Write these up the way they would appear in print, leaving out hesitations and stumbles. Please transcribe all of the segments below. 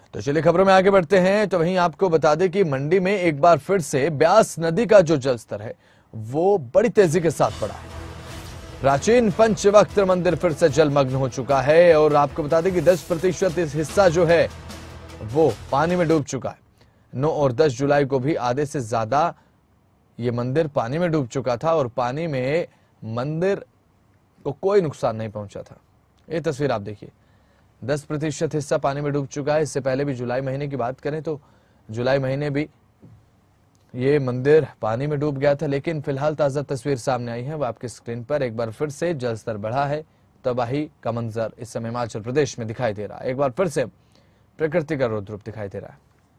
तो चलिए खबरों में आगे बढ़ते हैं। तो वहीं आपको बता दें कि मंडी में एक बार फिर से ब्यास नदी का जो जलस्तर है वो बड़ी तेजी के साथ बढ़ा है। प्राचीन पंचवक्त्र मंदिर फिर से जलमग्न हो चुका है और आपको बता दें कि 10% इस हिस्सा जो है वो पानी में डूब चुका है। 9 और 10 जुलाई को भी आधे से ज्यादा ये मंदिर पानी में डूब चुका था और पानी में मंदिर को कोई नुकसान नहीं पहुंचा था। ये तस्वीर आप देखिए, 10% हिस्सा पानी में डूब चुका है। इससे पहले भी जुलाई महीने की बात करें तो जुलाई महीने भी ये मंदिर पानी में डूब गया था। लेकिन फिलहाल ताजा तस्वीर सामने आई है, वो आपकी स्क्रीन पर एक बार फिर से जलस्तर बढ़ा है। तबाही का मंजर इस समय हिमाचल प्रदेश में दिखाई दे रहा है। एक बार फिर से प्रकृति का रौद्र रूप दिखाई दे रहा है।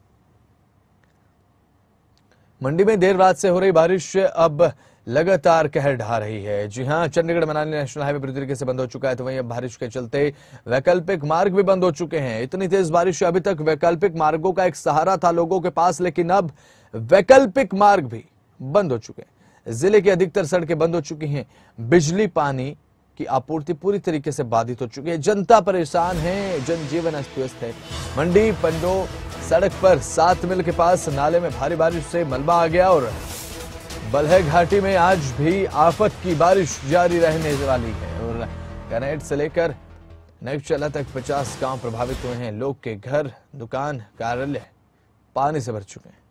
मंडी में देर रात से हो रही बारिश अब लगातार कहर ढा रही है। जी हां, चंडीगढ़ मनाली नेशनल हाईवे पूरी तरीके से बंद हो चुका है। तो वहीं अब बारिश के चलते वैकल्पिक मार्ग भी बंद हो चुके हैं। इतनी तेज बारिश से अभी तक वैकल्पिक मार्गों का एक सहारा था लोगों के पास, लेकिन अब वैकल्पिक मार्ग भी बंद हो चुके हैं। जिले की अधिकतर सड़कें बंद हो चुकी हैं। बिजली पानी की आपूर्ति पूरी तरीके से बाधित हो चुकी है। जनता परेशान है, जनजीवन अस्त व्यस्त है। मंडी पंडो सड़क पर 7 मील के पास नाले में भारी बारिश से मलबा आ गया और बल्हे घाटी में आज भी आफत की बारिश जारी रहने वाली है। और कनेट से लेकर नगचला तक 50 गांव प्रभावित हुए हैं। लोग के घर, दुकान, कार्यालय पानी से भर चुके हैं।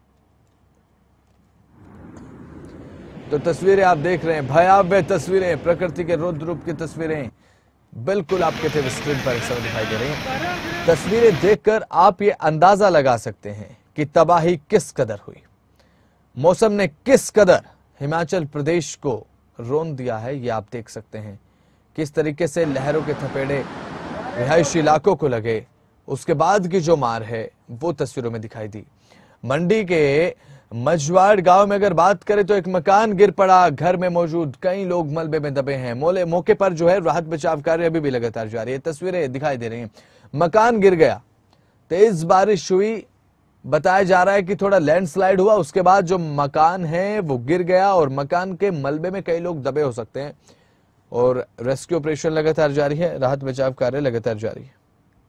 तो तस्वीरें आप देख रहे हैं, भयावह तस्वीरें, प्रकृति के रौद्र रूप की तस्वीरें बिल्कुल आपके टीवी स्क्रीन पर इस समय दिखाई दे रही हैं। तस्वीरें देखकर आप ये अंदाजा लगा सकते हैं कि तबाही किस कदर हुई, मौसम ने किस कदर हिमाचल प्रदेश को रौंद दिया है। ये आप देख सकते हैं किस तरीके से लहरों के थपेड़े रिहायशी इलाकों को लगे। उसके बाद की जो मार है वो तस्वीरों में दिखाई दी। मंडी के मजवाड़ गांव में अगर बात करें तो एक मकान गिर पड़ा, घर में मौजूद कई लोग मलबे में दबे हैं। मौके पर जो है राहत बचाव कार्य अभी भी लगातार जारी है। तस्वीरें दिखाई दे रही हैं, मकान गिर गया, तेज बारिश हुई, बताया जा रहा है कि थोड़ा लैंडस्लाइड हुआ, उसके बाद जो मकान है वो गिर गया और मकान के मलबे में कई लोग दबे हो सकते हैं। और रेस्क्यू ऑपरेशन लगातार जारी है, राहत बचाव कार्य लगातार जारी है।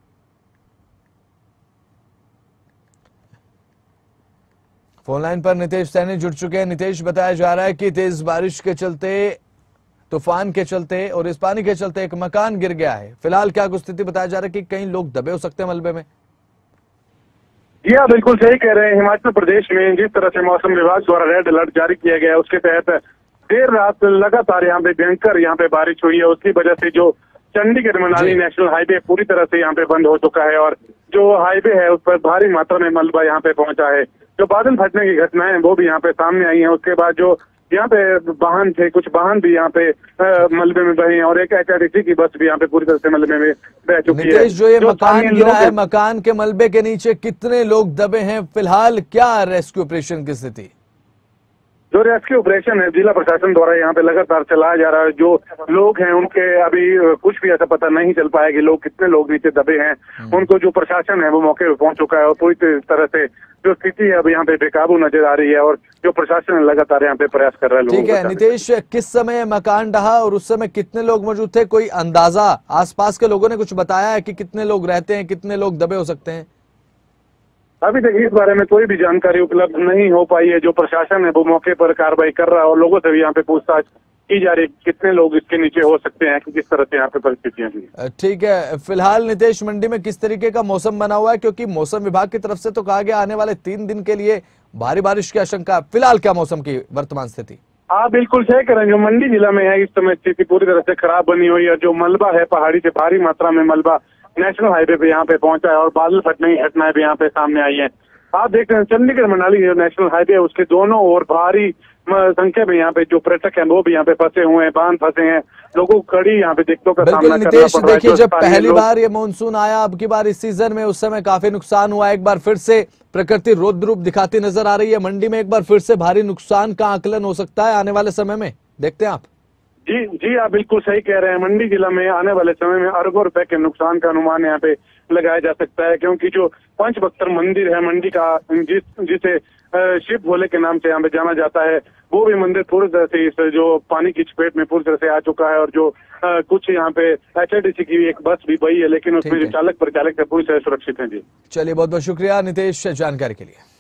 फोन लाइन पर नितेश सैनी जुड़ चुके हैं। नितेश, बताया जा रहा है कि तेज बारिश के चलते, तूफान के चलते और इस पानी के चलते एक मकान गिर गया है। फिलहाल क्या कुछ स्थिति बताया जा रहा है कि कई लोग दबे हो सकते हैं मलबे में? जी हाँ, बिल्कुल सही कह रहे हैं। हिमाचल प्रदेश में जिस तरह से मौसम विभाग द्वारा रेड अलर्ट जारी किया गया है, उसके तहत देर रात लगातार यहाँ पे भयंकर यहाँ पे बारिश हुई है। उसकी वजह से जो चंडीगढ़ मनाली नेशनल हाईवे पूरी तरह से यहाँ पे बंद हो चुका है और जो हाईवे है उस पर भारी मात्रा में मलबा यहाँ पे पहुंचा है। जो बादल फटने की घटनाएं वो भी यहाँ पे सामने आई हैं। उसके बाद जो यहाँ पे वाहन थे, कुछ वाहन भी यहाँ पे मलबे में बहे हैं और एक HRTC की बस भी यहाँ पे पूरी तरह से मलबे में बह चुकी है। जो ये मकान गिरा है, मकान के मलबे के नीचे कितने लोग दबे हैं? फिलहाल क्या रेस्क्यू ऑपरेशन की स्थिति? जो रेस्क्यू ऑपरेशन है जिला प्रशासन द्वारा यहाँ पे लगातार चलाया जा रहा है। जो लोग हैं उनके अभी कुछ भी ऐसा पता नहीं चल पाया कि लोग कितने लोग नीचे दबे हैं। उनको जो प्रशासन है वो मौके पे पहुंच चुका है और पूरी तरह से जो स्थिति है अब यहाँ पे बेकाबू नजर आ रही है और जो प्रशासन लगातार यहाँ पे प्रयास कर रहा है। ठीक है नितेश, किस समय मकान ढहा और उस समय कितने लोग मौजूद थे? कोई अंदाजा आसपास के लोगों ने कुछ बताया है कि कितने लोग रहते हैं, कितने लोग दबे हो सकते हैं? अभी तक इस बारे में कोई भी जानकारी उपलब्ध नहीं हो पाई है। जो प्रशासन है वो मौके पर कार्रवाई कर रहा है और लोगों से भी यहाँ पे पूछताछ की जा रही है कितने लोग इसके नीचे हो सकते हैं, कि किस तरह से यहाँ पे परिस्थितियां हैं। ठीक है, फिलहाल नितेश मंडी में किस तरीके का मौसम बना हुआ है? क्योंकि मौसम विभाग की तरफ से तो कहा गया आने वाले 3 दिन के लिए भारी बारिश की आशंका। फिलहाल क्या मौसम की वर्तमान स्थिति? हाँ बिल्कुल सही करें। जो मंडी जिला में है इस समय स्थिति पूरी तरह से खराब बनी हुई है। जो मलबा है पहाड़ी से भारी मात्रा में मलबा नेशनल हाईवे पे यहाँ पे पहुंचा है और बादल फटने की घटनाएं भी यहाँ पे सामने आई है। आप देख रहे हैं चंडीगढ़ मनाली जो नेशनल हाईवे है उसके दोनों ओर भारी संख्या में यहाँ पे जो पर्यटक हैं वो भी यहाँ पे फंसे हुए हैं, बांध फंसे हैं। लोगों को कड़ी यहाँ पे दिक्कतों का सामना करना पड़ रहा है। देखिए, जब पहली बार ये मानसून आया, अब की बार इस सीजन में, उस समय काफी नुकसान हुआ। एक बार फिर से प्रकृति रौद्र रूप दिखाती नजर आ रही है। मंडी में एक बार फिर से भारी नुकसान का आकलन हो सकता है आने वाले समय में, देखते हैं आप। जी आप बिल्कुल सही कह रहे हैं। मंडी जिला में आने वाले समय में अरबों रुपए के नुकसान का अनुमान यहाँ पे लगाया जा सकता है, क्योंकि जो पंचवक्त्र मंदिर है मंडी का, जिसे शिव भोले के नाम से यहाँ पे जाना जाता है, वो भी मंदिर पूरी तरह से इस जो पानी की चपेट में पूरी तरह से आ चुका है। और जो कुछ यहाँ पे HRTC की एक बस भी बही है, लेकिन उसमें जो चालक परिचालक है पूरी तरह सुरक्षित है। जी चलिए, बहुत बहुत शुक्रिया नितेश जानकारी के लिए।